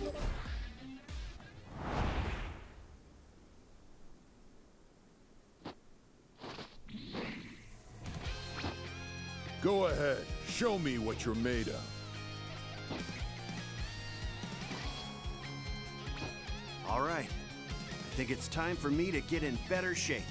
Go ahead, show me what you're made of. All right. I think it's time for me to get in better shape.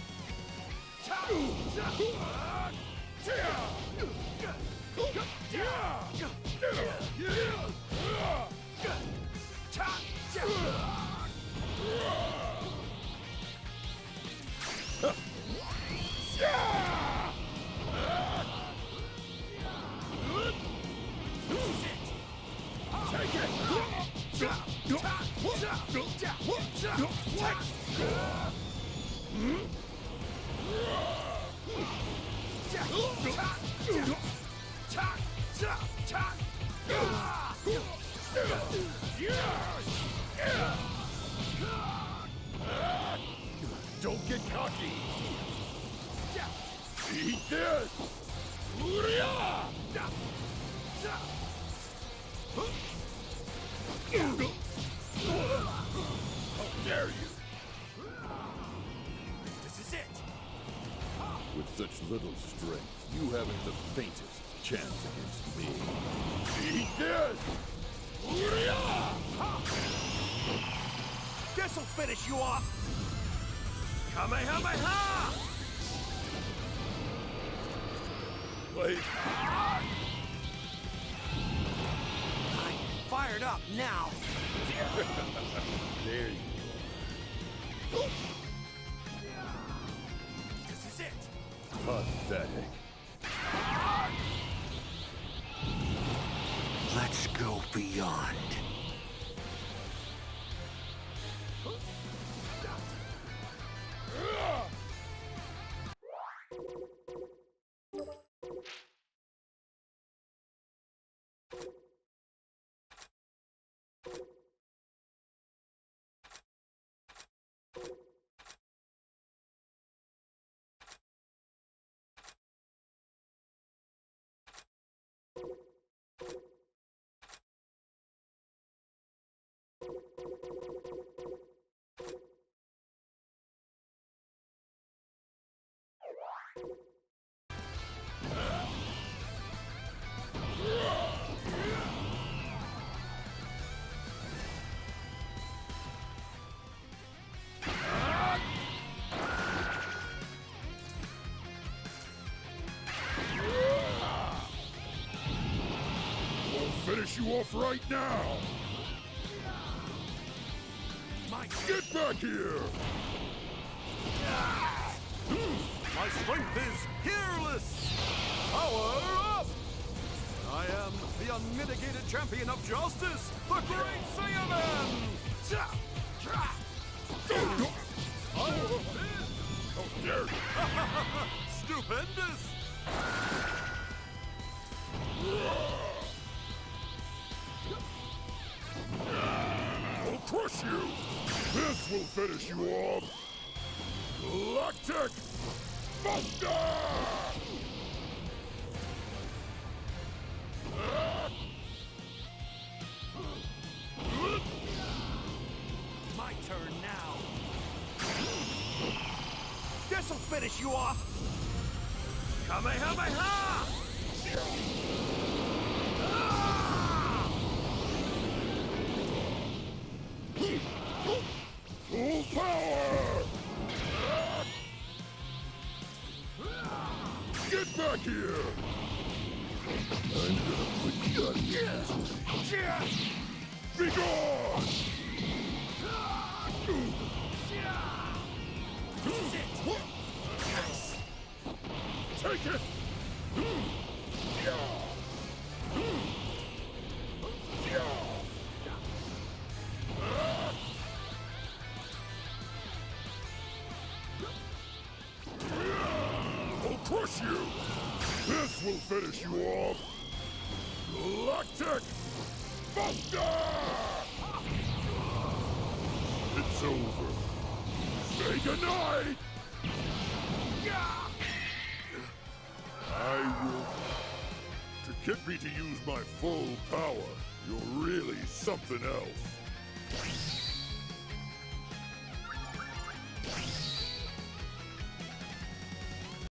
Don't get cocky! Eat this! How dare you! This is it! With such little strength, you haven't the faintest chance against me. Eat this! This'll finish you off! Kamehameha! Wait. I'm fired up now! There you go. This is it! Pathetic. Let's go beyond. Finish you off right now! Get back here! My strength is peerless! Power up! I am the unmitigated champion of justice, the Great Saiyaman! How dare you! Stupendous! I'll crush you! This will finish you off! Galactic Buster! My turn now! This'll finish you off! Kamehameha! Full power! Get back here! I'm gonna put you on Be gone! Take it! I'll crush you! This will finish you off! Galactic Buster! It's over. Say goodnight! I will Get me to use my full power. You're really something else.